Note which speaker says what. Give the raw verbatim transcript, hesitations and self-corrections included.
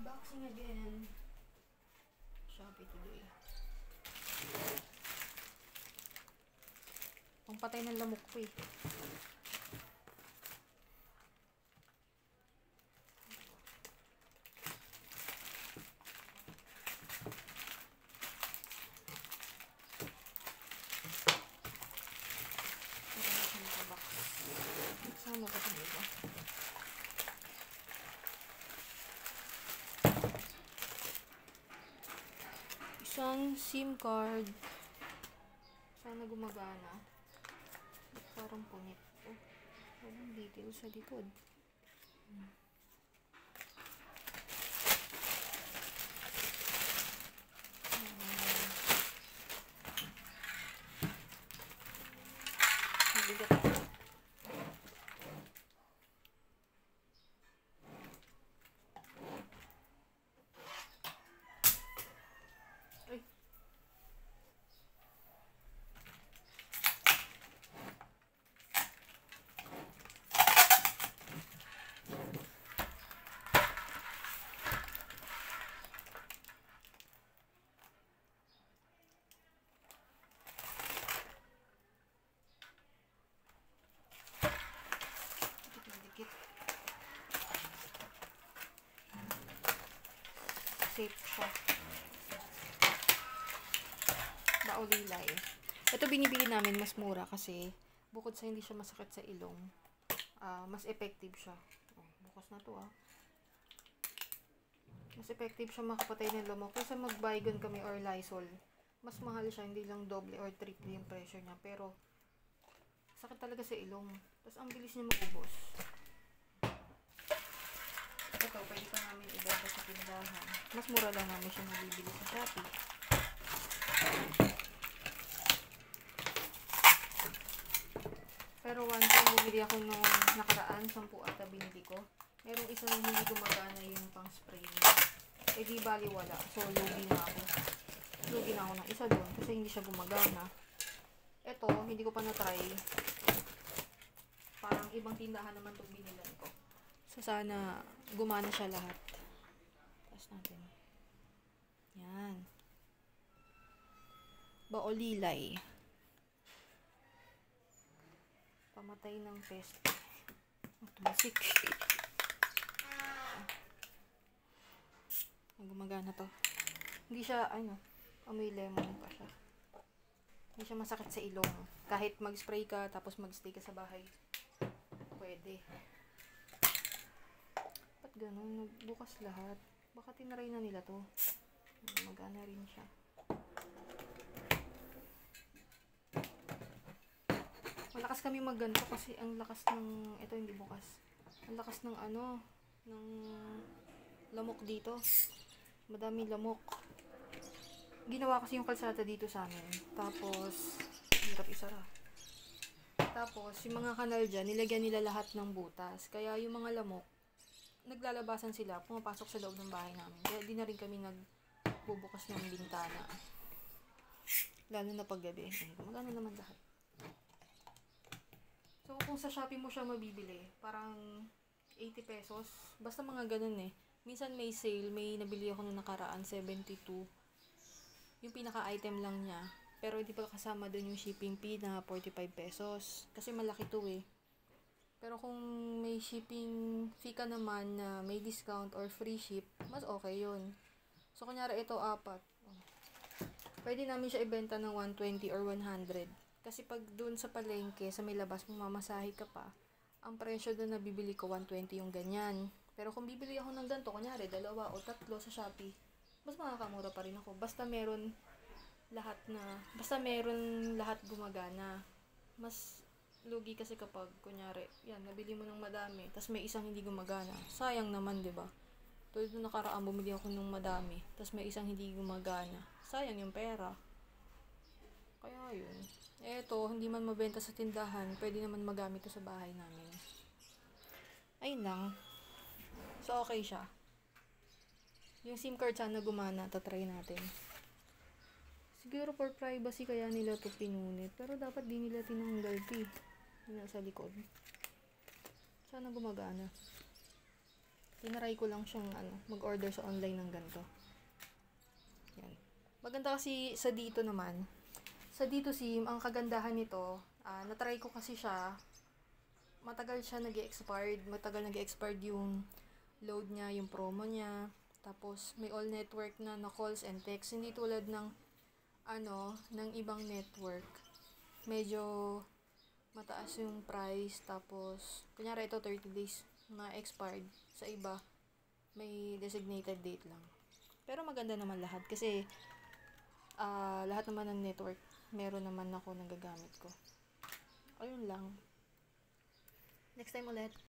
Speaker 1: Unboxing again. Shopee today. Ang patay ng lamok ko eh. Sama ko ito dito. Isang SIM card. Sana gumagana. Parang punit. Oh, walang details sa likod. Hmm. Mabigat ito. Safe siya. Baolilay. Ito binibili namin mas mura kasi bukod sa hindi siya masakit sa ilong, uh, mas effective siya. Oh, bukas na to ah. Mas effective siya makapatay ng lamok. Kaysa mag-Baygon kami or Lysol, mas mahal siya, hindi lang doble or triple yung presyo niya. Pero sakit talaga sa ilong. Tapos ang bilis niya maubos. Ito, pwede pa namin ibenta sa tindahan. Mas mura lang namin siya nabibili sa Shopee. Pero one time, bumili ako nung nakaraan, sampu ata binili ko. Merong isa na hindi gumagana yung pang spray niya. Eh di bali wala. So, lugi na ako. Lugi na ako ng isa doon kasi hindi siya gumagana. Ito, hindi ko pa na-try. Parang ibang tindahan naman itong binilan ko. So, sana gumana siya lahat. Tapos natin. Yan. Baolilay. Pamatay ng peste. Tumasik. Gumagana to. Hindi siya, ano, amoy lemon pa siya. Hindi siya masakit sa ilong. Kahit mag-spray ka, tapos mag-stay ka sa bahay. Pwede. Ganun, bukas lahat. Baka tinaray na nila to. Magana rin siya. Malakas kami magganto kasi ang lakas ng, ito hindi bukas. Ang lakas ng ano, ng lamok dito. Madami lamok. Ginawa kasi yung kalsada dito sa amin. Tapos, hirap isara. Tapos, yung mga kanal dyan, nilagyan nila lahat ng butas. Kaya yung mga lamok, naglalabasan sila, pumapasok sa loob ng bahay namin. Kaya di na rin kami nagbubukas ng bintana. Lalo na paggabi. Magano naman lahat. So, kung sa Shopee mo siya mabibili, parang eighty pesos. Basta mga ganun eh. Minsan may sale, may nabili ako nung nakaraan, seventy-two. Yung pinaka-item lang niya. Pero hindi pa kasama dun yung shipping fee na forty-five pesos. Kasi malaki to eh. Pero kung may shipping fee ka naman na may discount or free ship, mas okay yun. So, kunyari ito, apat. Pwede namin siya ibenta ng one twenty or one hundred. Kasi pag dun sa palengke, sa may labas, mamasahe ka pa, ang presyo dun na bibili ko, one twenty yung ganyan. Pero kung bibili ako ng ganito, kunyari, dalawa o tatlo sa Shopee, mas makakamura pa rin ako. Basta meron lahat na, basta meron lahat gumagana. Mas lugi kasi kapag, kunyari, yan, nabili mo ng madami, tas may isang hindi gumagana. Sayang naman, di ba? Tulad nung nakaraan, bumili ako ng madami, tas may isang hindi gumagana. Sayang yung pera. Kaya yun. Eto, hindi man mabenta sa tindahan, pwede naman magamit to sa bahay namin. Ayun lang. So, okay siya. Yung SIM card sana gumana, tatry natin. Siguro for privacy kaya nila to pinunit, pero dapat di nila tinanggal to eh. Nasa likod. Sana gumagana. Tinaray ko lang siyang ano, mag-order sa online ng ganito. Yan. Maganda kasi sa dito naman. Sa dito SIM, ang kagandahan nito, uh, natry ko kasi siya, matagal siya nag-expired. Matagal nag-expired yung load niya, yung promo niya. Tapos, may all network na na calls and text. Hindi tulad ng, ano, ng ibang network. Medyo mataas yung price. Tapos, kunyari ito, thirty days na expired. Sa iba, may designated date lang. Pero maganda naman lahat. Kasi, uh, lahat naman ng network, meron naman ako nagagamit ko. Ayun lang. Next time ulit.